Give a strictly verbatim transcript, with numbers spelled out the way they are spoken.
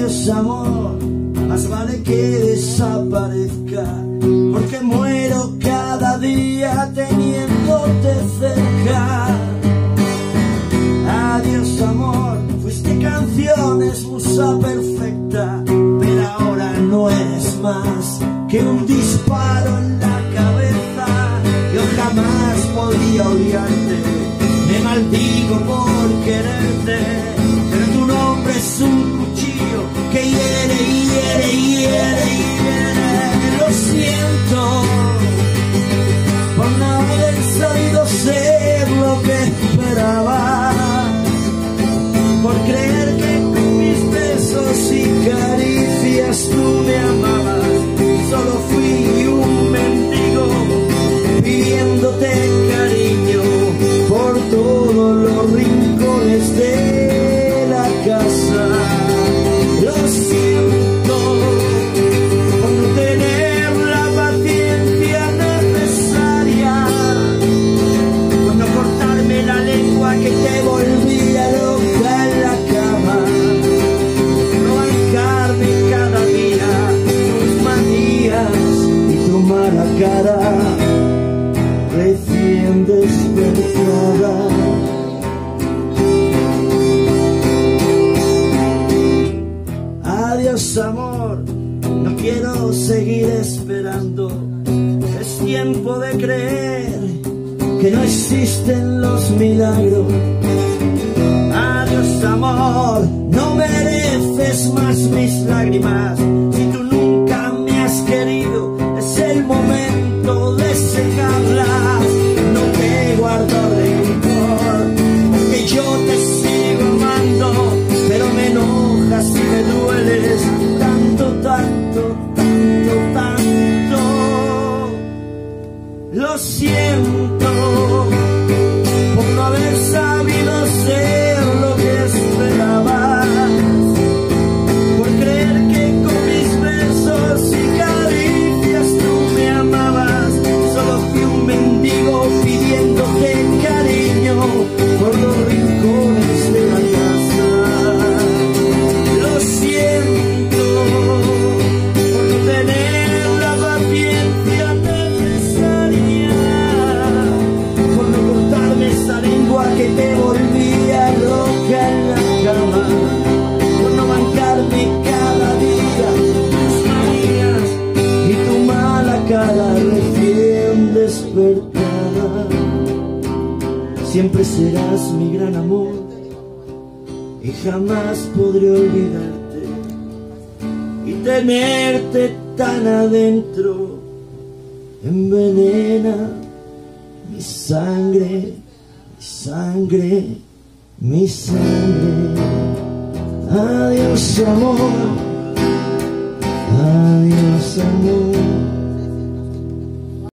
Adiós amor, más vale que desaparezca, porque muero cada día teniéndote cerca. Adiós amor, fuiste canciones, musa perfecta, pero ahora no eres más que un disparo en la cabeza. Yo jamás podría odiarte, me maldigo por quererte, pero tu nombre es un cuchillo que hiere, hiere, hiere, hiere. Lo siento por no haber sabido ser lo que esperaba, por creer que con mis besos y caricias tú me amabas. Solo fui un mendigo pidiéndote cariño por todos los rincones de la casa. Lo siento por no tener la paciencia necesaria, por no cortarme la lengua que te volvía loca en la cama, por no bancarme cada día tus manías y tu mala cara recién despertada. Adiós amor, no quiero seguir esperando, es tiempo de creer que no existen los milagros. Adiós amor, no mereces más mis lágrimas, si tú nunca me has querido es el momento de secarlas. No te guardo rencor, porque yo te sigo amando, pero me enojas y me dueles tanto, tanto, tanto, tanto. Lo siento por no haber sabido ser lo que esperaba, por creer que con mis besos y caricias tú me amabas. Solo fui un mendigo pidiéndote cariño por los rincones de la casa. Lo siento por no tener la paciencia necesaria, por no cortarme esa lengua que te volvía loca en la cama, por no bancarme cada día tus manías y tu mala cara recién despertada. Siempre serás mi gran amor y jamás podré olvidarte, y tenerte tan adentro envenena mi sangre, mi sangre, mi sangre. Adiós amor, adiós amor.